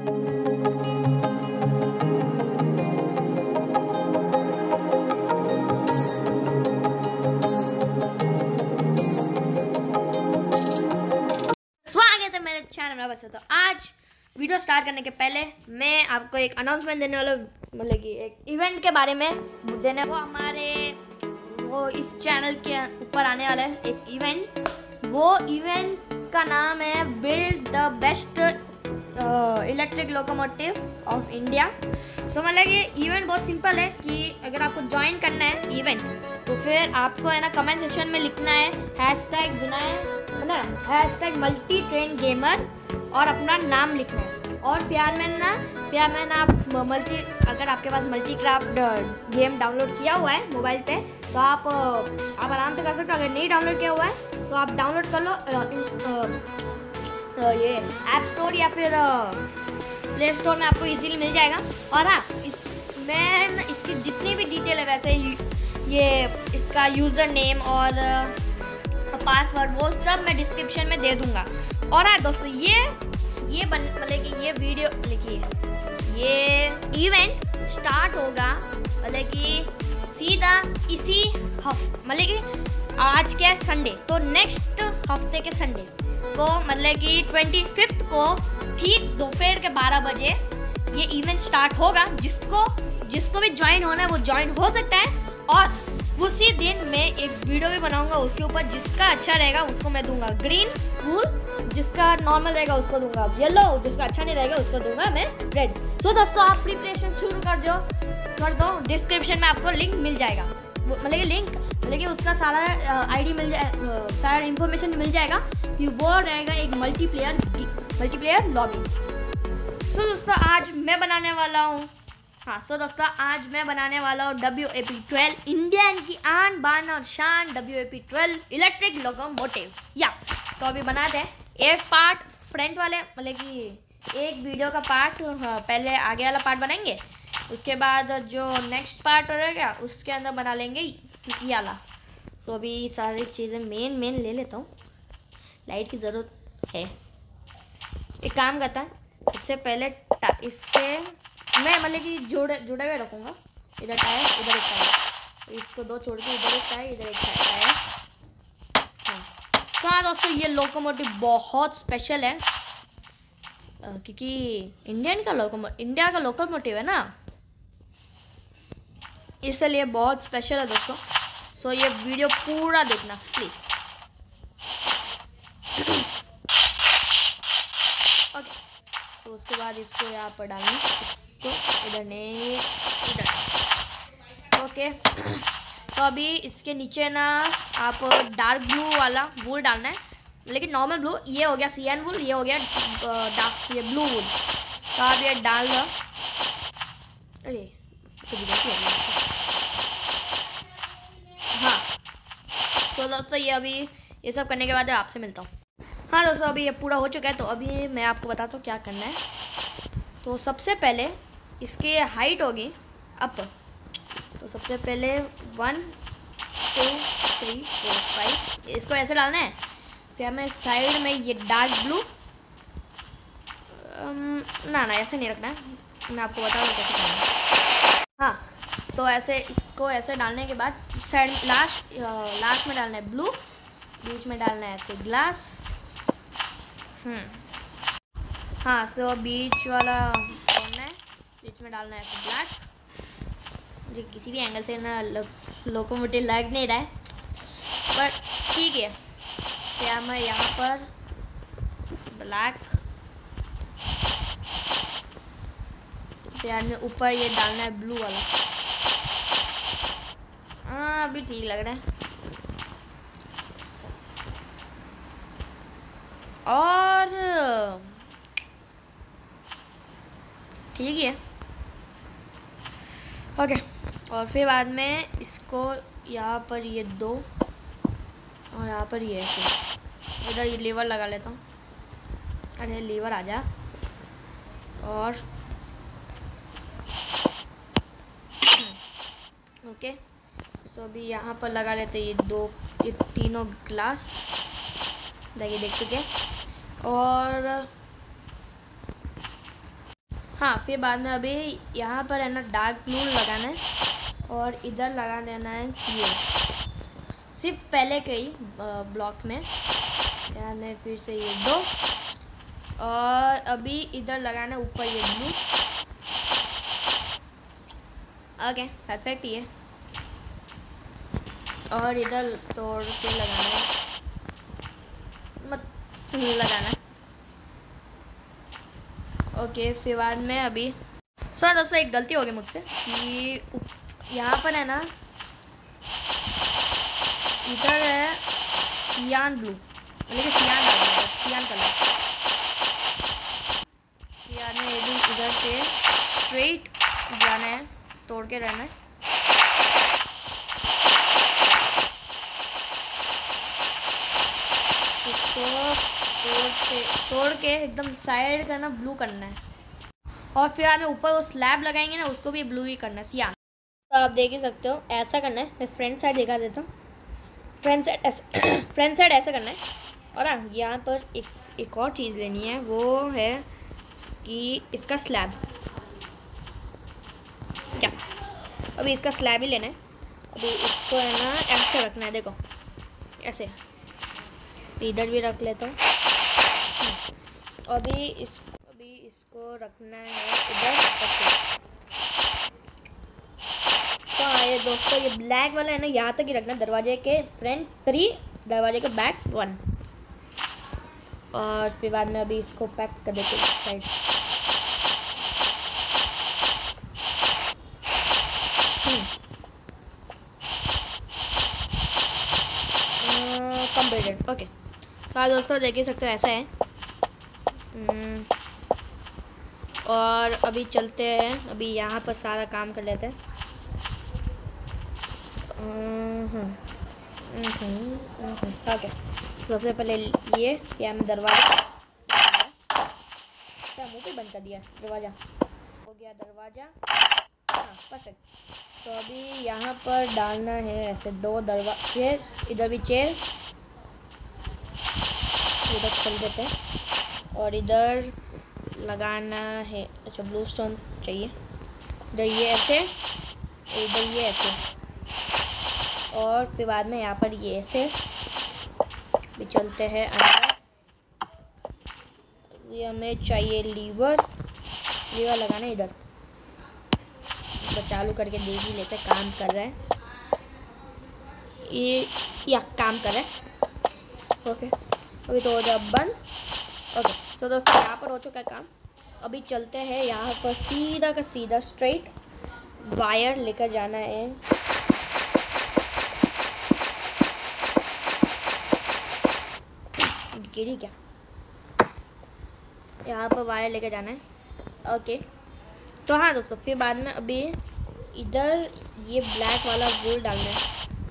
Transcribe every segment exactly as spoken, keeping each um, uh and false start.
स्वागत है मेरे चैनल में। बस तो आज वीडियो स्टार्ट करने के पहले मैं आपको एक अनाउंसमेंट देने वाला, मतलब कि एक इवेंट के बारे में देने। वो हमारे वो इस चैनल के ऊपर आने वाला है एक इवेंट। वो इवेंट का नाम है build the best electric locomotive of India. So मतलब ये इवेंट बहुत सिंपल है कि अगर आपको ज्वाइन करना है इवेंट तो फिर आपको है ना कमेंट सेक्शन में लिखना है हैशटैग विनय है ना, हैशटैग मल्टी ट्रेन गेमर और अपना नाम लिखना है। और प्यार में ना प्यार में ना आप मल्टी अगर आपके पास मल्टी क्राफ्ट गेम डाउनलोड किया हुआ है मोबाइल पे तो आप आप आराम से कर सकते हो। अगर नहीं डाउनलोड किया हुआ है तो आप डाउनलोड कर लो ये ऐप स्टोर या फिर प्ले स्टोर में आपको इजीली मिल जाएगा। और हाँ, इस मैं इसकी जितनी भी डिटेल है वैसे ये इसका यूज़र नेम और पासवर्ड वो सब मैं डिस्क्रिप्शन में दे दूंगा। और हाँ दोस्तों, ये ये बन मतलब कि ये वीडियो देखिए ये इवेंट स्टार्ट होगा मतलब कि सीधा इसी हफ्ते मतलब कि आज के संडे तो नेक्स्ट हफ्ते के संडे को मतलब कि ट्वेंटी फिफ्थ को ठीक दोपहर के बारह बजे ये इवेंट स्टार्ट होगा। जिसको जिसको भी ज्वाइन होना है वो ज्वाइन हो सकता है। और उसी दिन मैं एक वीडियो भी बनाऊंगा उसके ऊपर। जिसका अच्छा रहेगा उसको मैं दूंगा ग्रीन फूल, जिसका नॉर्मल रहेगा उसको दूंगा येलो, जिसका अच्छा नहीं रहेगा उसको दूंगा मैं रेड। सो so, दोस्तों आप प्रिपरेशन शुरू कर दो कर दो डिस्क्रिप्शन में आपको लिंक मिल जाएगा। मतलब कि लिंक मतलब कि उसका सारा आईडी मिल जाए, सारा इन्फॉर्मेशन मिल जाएगा कि वो रहेगा एक multiplayer multiplayer lobby. So so, दोस्तों आज मैं बनाने वाला हूँ हाँ सो so, दोस्तों आज मैं बनाने वाला हूँ W A P twelve, Indian की आन बान और शान W A P twelve electric locomotive. या तो अभी बनाते हैं एक पार्ट फ्रंट वाले मतलब कि एक वीडियो का पार्ट पहले आगे वाला पार्ट बनाएंगे। उसके बाद जो नेक्स्ट पार्ट रहेगा उसके अंदर बना लेंगे ये वाला। तो अभी सारी चीज़ें मेन मेन ले लेता हूँ। लाइट की ज़रूरत है। एक काम करता है सबसे पहले इससे मैं मतलब कि जोड़े जुड़े हुए रखूँगा। इधर टायर इधर एक टायर, इसको दो छोड़ के इधर एक टायर इधर एक टायर। हाँ दोस्तों ये लोकोमोटिव बहुत स्पेशल है क्योंकि इंडियन का लोकोमो इंडिया का लोकोमोटिव है ना, इसलिए बहुत स्पेशल है दोस्तों। सो ये वीडियो पूरा देखना प्लीज़। ओके सो उसके बाद इसको यहाँ पर डालना, इसको इधर नहीं इधर। ओके तो अभी इसके नीचे ना आप डार्क ब्लू वाला वूल डालना है, लेकिन नॉर्मल ब्लू ये हो गया सियान वूल, ये हो गया डार्क ये ब्लू वूल। तो आप ये डाल दो। अरे हाँ तो दोस्तों ये अभी ये सब करने के बाद आपसे मिलता हूँ। हाँ दोस्तों अभी ये पूरा हो चुका है। तो अभी मैं आपको बताता हूँ क्या करना है। तो सबसे पहले इसकी हाइट होगी अप। तो सबसे पहले one two three four five इसको ऐसे डालना है। फिर हमें साइड में ये डार्क ब्लू ना ना ऐसे नहीं रखना है, मैं आपको बता दूँ कैसे करना है। हाँ तो ऐसे इसको ऐसे डालने के बाद साइड लास्ट लास्ट में डालना है ब्लू, बीच में डालना है ऐसे ग्लास। हम्म हाँ तो बीच वाला छोड़ना है, बीच में डालना है ऐसे ब्लैक। मुझे किसी भी एंगल से ना लोकोमोटिव लग नहीं रहा है पर ठीक है। क्या मैं यहाँ पर ब्लैक प्यार में ऊपर ये डालना है ब्लू वाला। हाँ अभी ठीक लग रहा है। और ठीक है ओके। और फिर बाद में इसको यहाँ पर ये दो और यहाँ पर ये ऐसे इधर ये लीवर लगा लेता हूँ। अरे लीवर आ जा। और ओके सो अभी यहाँ पर लगा लेते ये दो ये तीनों ग्लास देखिए देख सके। और हाँ, फिर बाद में अभी यहाँ पर है ना डार्क ब्लू लगाना है और इधर लगा देना है ये, सिर्फ पहले के ही ब्लॉक में। यहाँ में फिर से ये दो और अभी इधर लगाना है ऊपर ये ब्लू। ओके, परफेक्ट ये। और इधर तोड़ के लगाना है, मत लगाना। ओके, फिर बाद में अभी सो दोस्तों एक गलती हो गई मुझसे कि यहाँ पर है ना इधर है सियान ब्लू, मतलब कि सियान डाल दिया, सियान कलर। सियान में ये भी इधर से स्ट्रेट जाना है, तोड़ के रहना है। इसको तोड़ के तोड़ के एकदम साइड का ना ब्लू करना है और फिर आने ऊपर वो स्लैब लगाएंगे ना, उसको भी ब्लू ही करना है, सियान। तो आप देख ही सकते हो ऐसा करना है। मैं फ्रंट साइड दिखा देता हूँ। फ्रंट साइड ऐसा फ्रंट साइड ऐसा करना है। और हाँ, यहाँ पर एक एक और चीज़ लेनी है, वो है कि इसका स्लैब। क्या अभी इसका स्लैब ही लेना है। अभी इसको है ना ऐसे रखना है, देखो ऐसे। इधर भी रख लेता हूँ। अभी इस अभी इसको रखना है इधर ऐसे। तो हाँ ये दोस्तों, ये ब्लैक वाला है ना यहाँ तक ही रखना, दरवाजे के फ्रंट थ्री, दरवाजे के बैक वन। और फिर बाद में अभी इसको पैक कर देते हैं इस साइड। कंप्लीटेड। ओके, तो हाँ दोस्तों देख ही सकते हो ऐसा है। और अभी चलते हैं, अभी यहाँ पर सारा काम कर लेते हैं। ओके, सबसे पहले ये यहाँ में दरवाज़ा, मुँह पे बंद कर दिया दरवाज़ा, हो गया दरवाज़ा। हाँ परफेक्ट। तो अभी यहाँ पर डालना है ऐसे दो दरवाजे, इधर भी चेयर, इधर खोल देते हैं। और इधर लगाना है, अच्छा ब्लू स्टोन चाहिए, इधर ये ऐसे, इधर ये ऐसे। और फिर बाद में यहाँ पर ये ऐसे भी चलते हैं अंदर। ये हमें चाहिए लीवर, लीवर लगाना है इधर। तो चालू करके देख ही लेते, काम कर रहा है ये, या काम कर रहा है। ओके, अभी तो हो जाए बंद। ओके, सो दोस्तों यहाँ पर हो चुका है काम। अभी चलते हैं यहाँ पर सीधा का सीधा स्ट्रेट वायर लेकर जाना है। गिरी क्या? यहाँ पर वायर लेकर जाना है। ओके, तो हाँ दोस्तों, फिर बाद में अभी इधर ये ब्लैक वाला वूल डालना है।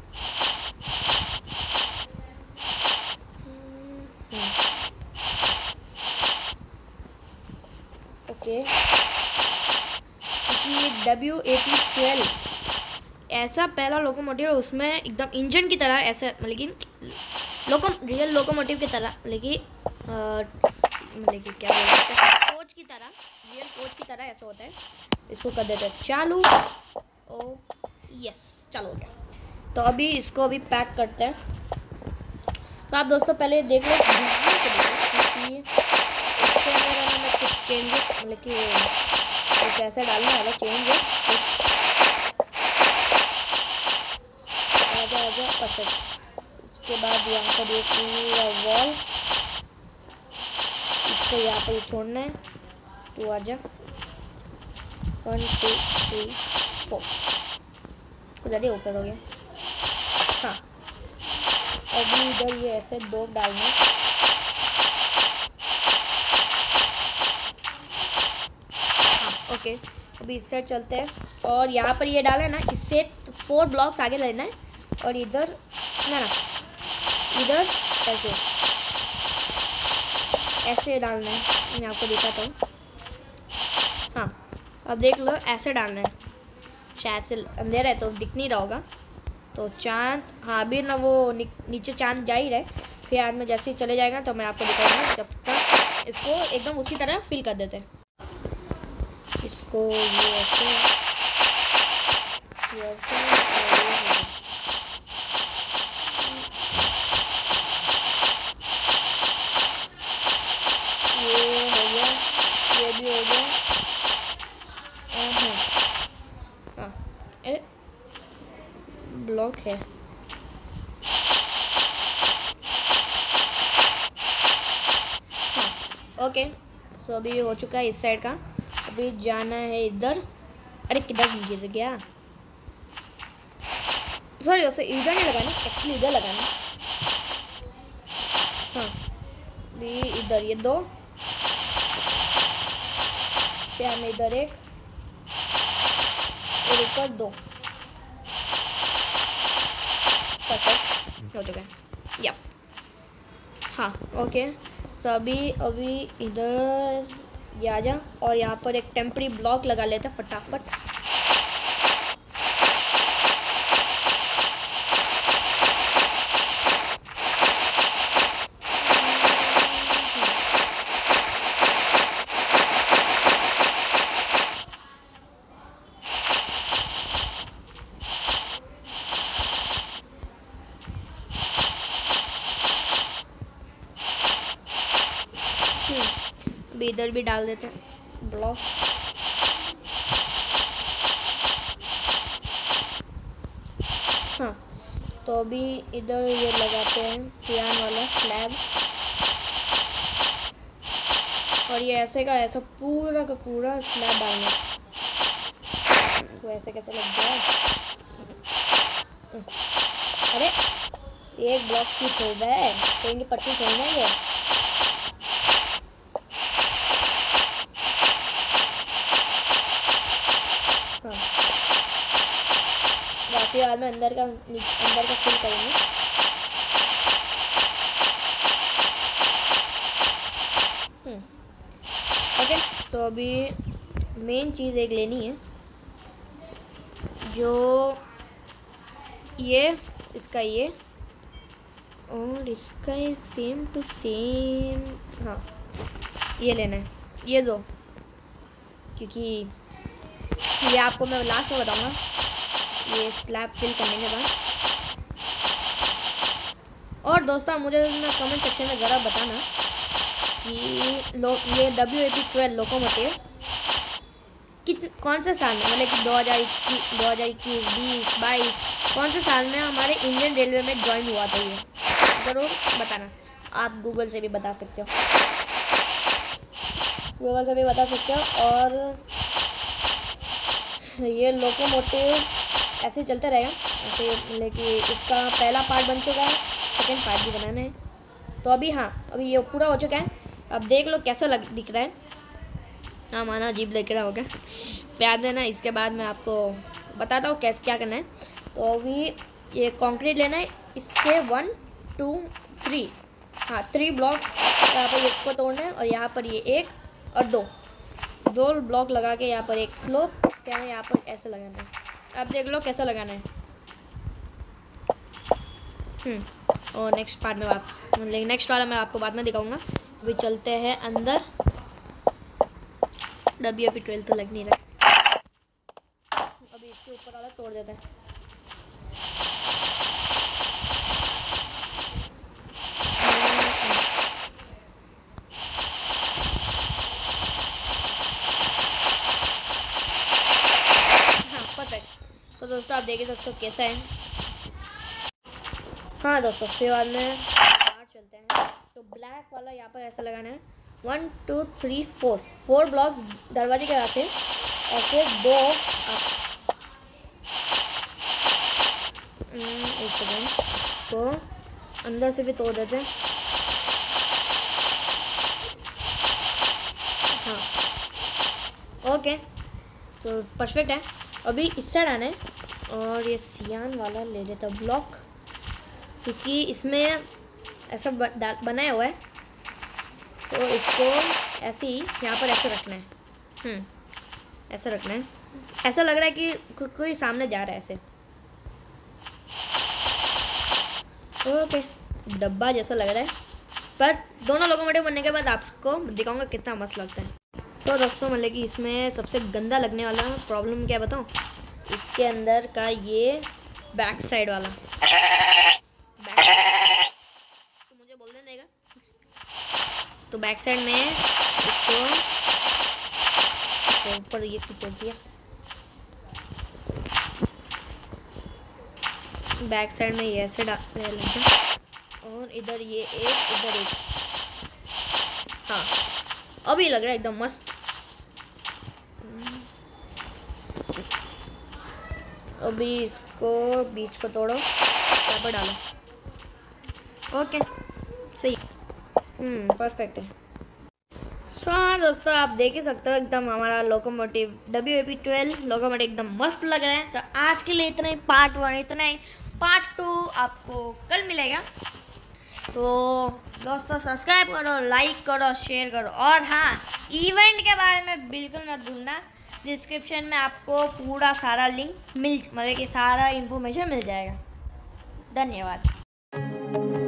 ओके, क्योंकि डब्ल्यू एटी ट्वेल्व ऐसा पहला लोकोमोटिव है, उसमें एकदम इंजन की तरह ऐसा, मतलब कि लोको रियल लोकोमोटिव की तरह, मतलब कि मतलब कि क्या बोलते हैं, कोच की तरह, रियल कोच की तरह ऐसा होता है। इसको कर देते हैं चालू। ओ यस, चालू हो गया। तो अभी इसको अभी पैक करते हैं। तो आप दोस्तों पहले देख लो क्योंकि इसके अंदर मैं कुछ चेंजेस, मतलब कि कुछ ऐसा डालने वाला चेंजेस। आजा आजा परफेक्ट। उसके बाद यहाँ पर ये पूरा वॉल, इसको यहाँ पर छोड़ना है। तो आजा, वन टू थ्री फोर, कुछ ज़्यादा ऊपर हो गया। हाँ, अभी इधर ये ऐसे दो डालना। हाँ ओके, अभी इस साइड चलते हैं और यहाँ पर ये डाला है ना, इससे फोर ब्लॉक्स आगे लेना है। और इधर ना ना इधर ऐसे ऐसे डालना है। मैं आपको दिखाता हूँ। हाँ, अब देख लो ऐसे डालना है। शायद से अंधेरा है तो दिख नहीं रहा होगा। तो चांद, हाँ अभी ना वो नि, नीचे चांद जा ही रहा है। फिर आज में जैसे ही चले जाएगा तो मैं आपको दिखाऊंगा। जब तक इसको एकदम उसकी तरह फिल कर देते हैं। इसको ये ऐसे ये ऐसे ये हो गया, ये भी हो गया। हाँ अरे ब्लॉक है। हाँ ओके, सो अभी हो चुका है इस साइड का। अभी जाना है इधर। अरे किधर गिर गया, सॉरी उसे इधर नहीं लगाना, एक्चुअली इधर लगाना। हाँ अभी इधर ये दो, फिर हमें इधर एक और ऊपर दो। परफेक्ट हो चुका है। यप हाँ ओके, तो अभी अभी इधर ये आ जा और यहाँ पर एक टेम्परी ब्लॉक लगा लेते हैं फटाफट। अभी इधर भी डाल देते हैं ब्लॉक। हाँ तो अभी इधर ये लगाते हैं सियान वाला स्लैब, और ये ऐसे का ऐसा पूरा का पूरा स्लैब डालना। तो ऐसे कैसे लग गया? अरे एक ब्लॉक की छोड़ रहा है, कहेंगे पट्टी छोड़ना ये। हाँ बाकी बाद में अंदर का अंदर का फिल करेंगे। ओके तो अभी मेन चीज़ एक लेनी है, जो ये इसका ये और इसका ये सेम टू सेम। हाँ ये लेना है, ये दो, क्योंकि ये आपको मैं लास्ट में बताऊंगा ये स्लैब फिल करने के बाद। और दोस्तों मुझे ना कमेंट सेक्शन में ज़रा बताना कि लो ये W A P twelve locomotive कित कौन से साल में, मतलब कि दो हज़ार इक्कीस दो हज़ार इक्कीस बीस बाईस कौन से साल में हमारे इंडियन रेलवे में ज्वाइन हुआ था, ये ज़रूर बताना। आप गूगल से भी बता सकते हो, गूगल से भी बता सकते हो। और ये लोकोमोटिव ऐसे ही चलता रहेगा ऐसे, लेकिन इसका पहला पार्ट बन चुका है, सेकेंड पार्ट भी बनाना है। तो अभी हाँ अभी ये पूरा हो चुका है। अब देख लो कैसा लग दिख रहा है। हाँ माना अजीब दिख रहा होगा, प्यार देना। इसके बाद मैं आपको बताता हूँ कैसे क्या करना है। तो अभी ये कंक्रीट लेना है, इसके वन टू थ्री हाँ थ्री ब्लॉक यहाँ पर इसको तोड़ना है, और यहाँ पर ये एक और दो दो ब्लॉक लगा के यहाँ पर एक स्लोप क्या है, यहाँ पर ऐसे लगाना है। अब देख लो कैसा लगाना है। हम्म और नेक्स्ट पार्ट में आप लेकिन नेक्स्ट वाला मैं आपको बाद में दिखाऊंगा। अभी चलते हैं अंदर। डब्ल्यू ए पी ट्वेल्व तो लग नहीं रहा, अभी इसके ऊपर वाला तोड़ देते हैं। तो दोस्तों आप देख ही सकते हो कैसा है। हाँ दोस्तों फिर बाद में बाहर चलते हैं। तो ब्लैक वाला यहाँ पर ऐसा लगाना है, one two three four four blocks दरवाजे के आते हैं, और फिर दो आप एक सेकेंड तो अंदर से भी तोड़ देते हैं। हाँ ओके तो परफेक्ट है। अभी इस साइड आना है, और ये सियान वाला ले लेता ब्लॉक, क्योंकि इसमें ऐसा बनाया हुआ है। तो इसको ऐसे ही यहाँ पर ऐसे रखना है। हम्म ऐसे रखना है, ऐसा लग रहा है कि को, कोई सामने जा रहा है ऐसे। ओके डब्बा जैसा लग रहा है, पर दोनों लोकोमोटिव बनने के बाद आपको दिखाऊंगा कितना मस्त लगता है। सो दोस्तों मतलब कि इसमें सबसे गंदा लगने वाला प्रॉब्लम क्या बताऊँ, इसके अंदर का ये बैक साइड वाला बैक तो मुझे बोलने देगा। तो बैक साइड में इसको ऊपर ये तोड़ दिया, बैक साइड में ये ऐसे डालने लगा और इधर ये एक इधर एक। हाँ अभी लग रहा है एकदम मस्त। अभी इसको बीच को तोड़ो, यहाँ पर डालो। ओके सही, हम्म परफेक्ट है। सो हाँ दोस्तों आप देख ही सकते हो एकदम हमारा locomotive W A P twelve locomotive एकदम मस्त लग रहा है। तो आज के लिए इतना ही, पार्ट वन इतना ही, पार्ट टू आपको कल मिलेगा। तो दोस्तों सब्सक्राइब करो, लाइक करो, शेयर करो और हाँ इवेंट के बारे में बिल्कुल मत भूलना। डिस्क्रिप्शन में आपको पूरा सारा लिंक मिल मतलब कि सारा इन्फॉर्मेशन मिल जाएगा। धन्यवाद।